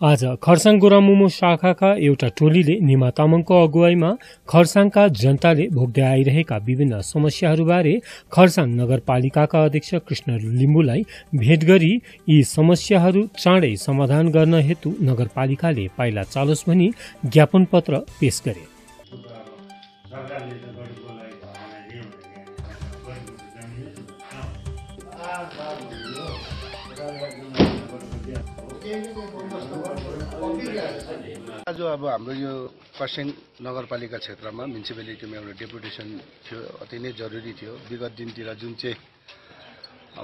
आज खरसाङ गोरामुमो शाखाका एउटा टोलीले निमा तामाङको अगुवाईमा खरसाङका जनताले भोग्दै आइरहेका विभिन्न समस्याहरूबारे खरसाङ नगरपालिकाका अध्यक्ष कृष्ण लिम्बुलाई भेट गरी यी समस्याहरू चाँडै समाधान गर्न हेतु नगरपालिकाले पाइला चालोस् भनी ज्ञापन पत्र पेश गरे। आज अब हाम्रो यो खरसाङ नगरपालिका क्षेत्रमा म्युनिसिपालिटीमा एउटा डेपुटेसन थियो, अति नै जरुरी थियो। विगत दिनतिर जुन चाहिँ अब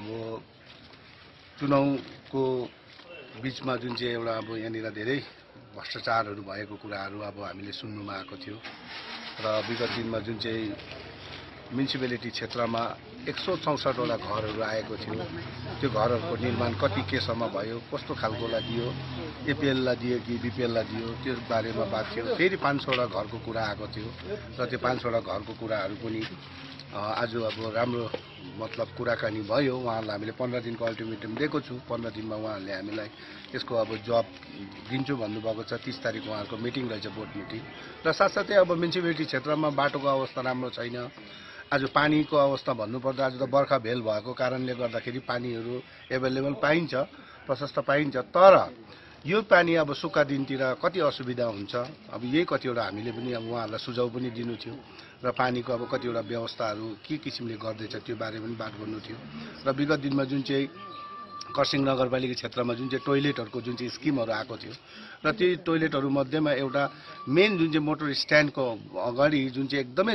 चुनावको बीचमा जुन चाहिँ एउटा अब यहाँनिर धेरै भ्रष्टाचारहरू भएको कुराहरू अब हामीले सुन्नुमा आएको थियो र विगत दिनमा जुन चाहिँ म्युनिसिपालिटी क्षेत्रमा 164 वटा घरहरू आएको थियो, त्यो घरहरूको निर्माण कति केसम्म भयो, कस्तो खालकोलाई दियो, एपिएललाई दियो कि बिपिएललाई दियो, त्यो बारेमा बात थियो। फेरि 500 वटा घरको कुरा आएको थियो र त्यो 500 वटा घरको कुराहरू पनि आज अब राम्रो मतलब कुराकानी भयो। उहाँहरूलाई हामीले 15 दिनको अल्टिमेटम दिएको छु। 15 दिनमा उहाँहरूले हामीलाई यसको अब जवाब दिन्छु भन्नुभएको छ। 30 तारिक उहाँहरूको मिटिङ रहेछ, बोर्ड मिटिङ। र साथसाथै अब म्युनिसिपालिटी क्षेत्रमा बाटोको अवस्था राम्रो छैन। आज पानीको अवस्था भन्नुपर्दा आज त बर्खा भेल भएको कारणले गर्दाखेरि पानीहरू एभाइलेबल पाइन्छ, प्रशस्त पाइन्छ। तर यो पानी अब सुक्खा दिनतिर कति असुविधा हुन्छ, अब यही कतिवटा हामीले पनि अब उहाँहरूलाई सुझाव पनि दिनु थियो र पानीको अब कतिवटा व्यवस्थाहरू के किसिमले गर्दैछ त्यो बारे पनि बात गर्नु थियो। र विगत दिनमा जुन चाहिँ खरसाङ नगरपालिका क्षेत्रमा जुन चाहिँ टोइलेटहरूको जुन चाहिँ स्किमहरू आएको थियो र ती टोइलेटहरू मध्येमा एउटा मेन जुन चाहिँ मोटर स्ट्यान्डको अगाडि जुन चाहिँ एकदमै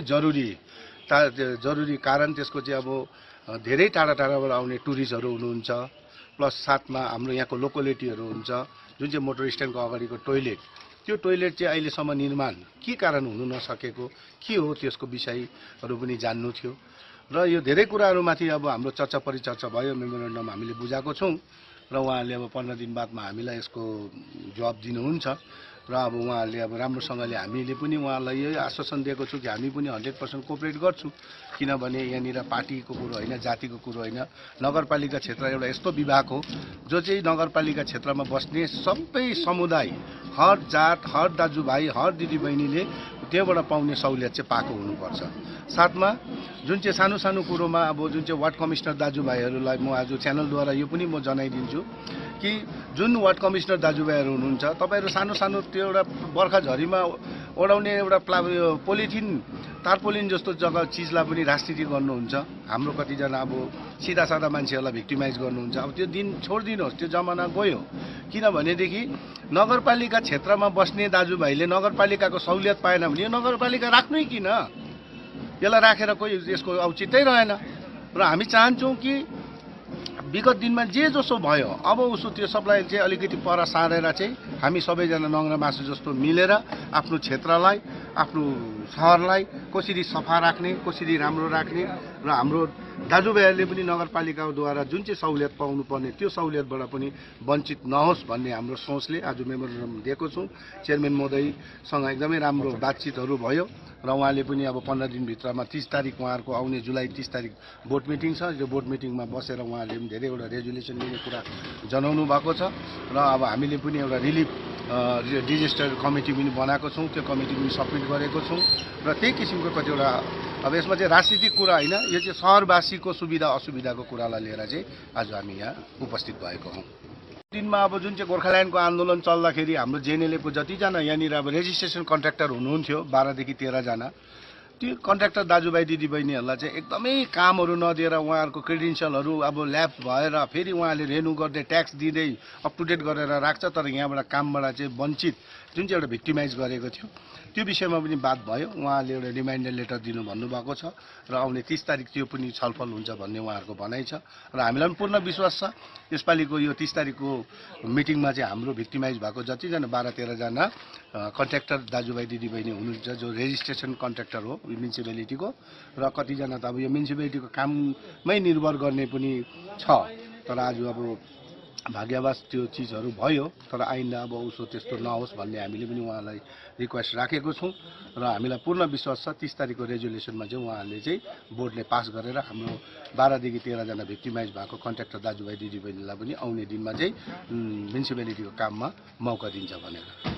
जरुरी कारण त्यसको चाहिँ अब धेरै टाढा टाढाबाट आउने टुरिस्टहरू हुनुहुन्छ, प्लस साथमा हाम्रो यहाँको लोकलिटीहरू हुन्छ। जुन चाहिँ मोटर स्ट्यान्डको अगाडिको टोइलेट, त्यो टोइलेट चाहिँ अहिलेसम्म निर्माण के कारण हुनु नसकेको के हो त्यसको विषयहरू पनि जान्नु थियो। र यो धेरै कुराहरूमाथि अब हाम्रो चर्चा परिचर्चा भयो, मेमोरेन्डम हामीले बुझाएको छौँ र उहाँहरूले अब 15 दिन बादमा हामीलाई यसको जवाब दिनुहुन्छ। र अब उहाँहरूले अब राम्रोसँगले हामीले पनि उहाँलाई यही आश्वासन दिएको छु कि हामी पनि 100% कोअपरेट गर्छौँ। किनभने यहाँनिर पार्टीको कुरो होइन, जातिको कुरो होइन, नगरपालिका क्षेत्र एउटा यस्तो विभाग हो जो चाहिँ नगरपालिका क्षेत्रमा बस्ने सबै समुदाय, हर जात, हर दाजुभाइ, हर दिदीबहिनीले त्योबाट पाउने सहुलियत चाहिँ पाएको हुनुपर्छ। साथमा जुन चाहिँ सानो सानो कुरोमा अब जुन चाहिँ वार्ड कमिश्नर दाजुभाइहरूलाई म आज च्यानलद्वारा यो पनि म जनाइदिन्छु कि जुन वार्ड कमिश्नर दाजुभाइहरू हुनुहुन्छ, तपाईँहरू सानो सानो त्यो एउटा बर्खा झरीमा ओढाउने एउटा पोलिथिन तारपोलिन जस्तो जग्गा चिजलाई पनि राजनीति गर्नुहुन्छ। हाम्रो कतिजना अब सिधा साधा मान्छेहरूलाई भिक्टिमाइज गर्नुहुन्छ। अब त्यो दिन छोडिदिनुहोस्, त्यो जमाना गयो। किनभनेदेखि नगरपालिका क्षेत्रमा बस्ने दाजुभाइले नगरपालिकाको सहुलियत पाएन भने यो नगरपालिका राख्नै किन? यसलाई राखेर कोही यसको औचित्यै रहेन। र हामी चाहन्छौँ कि विगत दिनमा जे जसो भयो अब उसो त्यो सबलाई चाहिँ अलिकति पर सारेर चाहिँ हामी सबैजना नङ्ग्रा मासु जस्तो मिलेर आफ्नो क्षेत्रलाई, आफ्नो सहरलाई कसरी सफा राख्ने, कसरी राम्रो राख्ने र हाम्रो दाजुभाइहरूले पनि नगरपालिकाद्वारा जुन चाहिँ सहुलियत पाउनुपर्ने त्यो सहुलियतबाट पनि वञ्चित नहोस् भन्ने हाम्रो सोचले आज मेमोरेन्डम दिएको छौँ। चेयरम्यान महोदयसँग एकदमै राम्रो बातचितहरू भयो र उहाँले पनि अब 15 दिनभित्रमा 30 तारिक उहाँहरूको आउने जुलाई 30 तारिक बोर्ड मिटिङ छ। यो बोर्ड मिटिङमा बसेर उहाँले पनि धेरैवटा रेजुलेसन लिने कुरा जनाउनु भएको छ र अब हामीले पनि एउटा रिलिफ डिजास्टर कमिटी पनि बनाएको छौँ, त्यो कमिटी पनि सब्मिट गरेको छौँ र त्यही किसिमको कतिवटा अब यसमा चाहिँ राजनीतिक कुरा होइन, यो चाहिँ सहरवासीको सुविधा असुविधाको कुरालाई लिएर चाहिँ आज हामी यहाँ उपस्थित भएको हौँ। दिनमा अब जुन चाहिँ गोर्खाल्यान्डको आन्दोलन चल्दाखेरि हाम्रो जेएनएलएको जतिजना यहाँनिर अब रेजिस्ट्रेसन कन्ट्र्याक्टर हुनुहुन्थ्यो 12 देखि 13 जना, त्यो कन्ट्र्याक्टर दाजुभाइ दिदीबहिनीहरूलाई चाहिँ एकदमै कामहरू नदिएर उहाँहरूको क्रेडेन्सियलहरू अब ल्याप्स भएर फेरि उहाँले रेन्यू गर्दै ट्याक्स दिँदै अप टु डेट गरेर राख्छ, तर यहाँबाट कामबाट चाहिँ वञ्चित जुन चाहिँ एउटा भिक्टिमाइज गरेको थियो त्यो विषयमा पनि बात भयो। उहाँले एउटा रिमाइन्डर लेटर दिनु भन्नुभएको छ र आउने 30 तारिक त्यो पनि छलफल हुन्छ भन्ने उहाँहरूको भनाइ छ र हामीलाई पनि पूर्ण विश्वास छ यसपालिको यो 30 तारिकको मिटिङमा चाहिँ हाम्रो भिक्टिमाइज भएको जतिजना 12-13 जना कन्ट्र्याक्टर दाजुभाइ दिदीबहिनी हुनुहुन्छ जो रेजिस्ट्रेसन कन्ट्र्याक्टर हो म्युनिसिपालिटीको र कतिजना त अब यो म्युनिसिपालिटीको काममै निर्भर गर्ने पनि छ। तर आज अब भाग्यावास त्यो चिजहरू भयो, तर आइन्दा अब उसो त्यस्तो नहोस् भन्ने हामीले पनि उहाँलाई रिक्वेस्ट राखेको छौँ र हामीलाई पूर्ण विश्वास छ 30 तारिकको रेजुलेसनमा चाहिँ उहाँहरूले चाहिँ बोर्डले पास गरेर हाम्रो 12 देखि 13 जना भिक्टिमाइज भएको कन्ट्राक्टर दाजुभाइ दिदीबहिनीलाई पनि आउने दिनमा चाहिँ म्युनिसिपालिटीको काममा मौका दिन्छ भनेर